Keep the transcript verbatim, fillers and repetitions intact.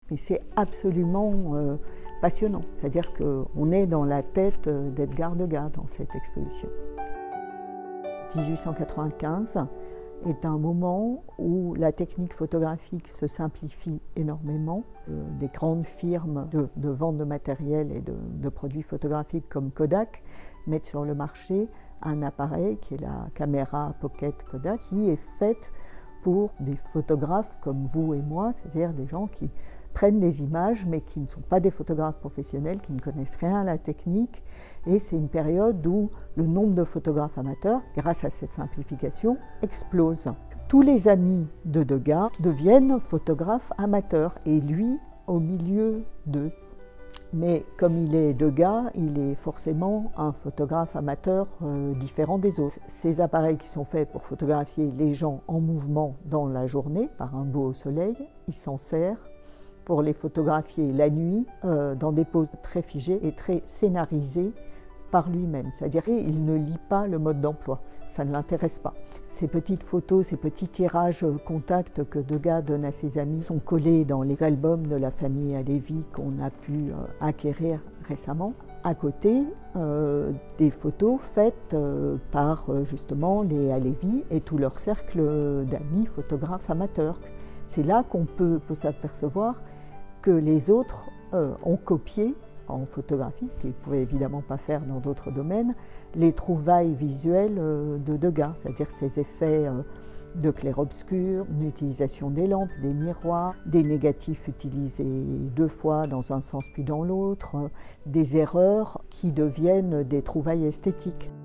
Mais c'est absolument euh, passionnant. C'est-à-dire qu'on est dans la tête d'Edgar Degas dans cette exposition. mille huit cent quatre-vingt-quinze est un moment où la technique photographique se simplifie énormément. Euh, des grandes firmes de, de vente de matériel et de, de produits photographiques comme Kodak mettent sur le marché un appareil qui est la caméra Pocket Kodak, qui est faite pour des photographes comme vous et moi, c'est-à-dire des gens qui prennent des images mais qui ne sont pas des photographes professionnels, qui ne connaissent rien à la technique. Et c'est une période où le nombre de photographes amateurs, grâce à cette simplification, explose. Tous les amis de Degas deviennent photographes amateurs et lui au milieu d'eux. Mais comme il est Degas, il est forcément un photographe amateur euh, différent des autres. Ces appareils qui sont faits pour photographier les gens en mouvement dans la journée, par un beau soleil, il s'en sert pour les photographier la nuit euh, dans des poses très figées et très scénarisées par lui-même. C'est-à-dire qu'il ne lit pas le mode d'emploi, ça ne l'intéresse pas. Ces petites photos, ces petits tirages contacts que Degas donne à ses amis sont collés dans les albums de la famille Halévy qu'on a pu euh, acquérir récemment. À côté, euh, des photos faites euh, par euh, justement les Halévy et tout leur cercle d'amis photographes amateurs. C'est là qu'on peut, peut s'apercevoir que les autres euh, ont copié en photographie, ce qu'ils ne pouvaient évidemment pas faire dans d'autres domaines, les trouvailles visuelles euh, de Degas, c'est-à-dire ces effets euh, de clair-obscur, une utilisation des lampes, des miroirs, des négatifs utilisés deux fois dans un sens puis dans l'autre, euh, des erreurs qui deviennent des trouvailles esthétiques.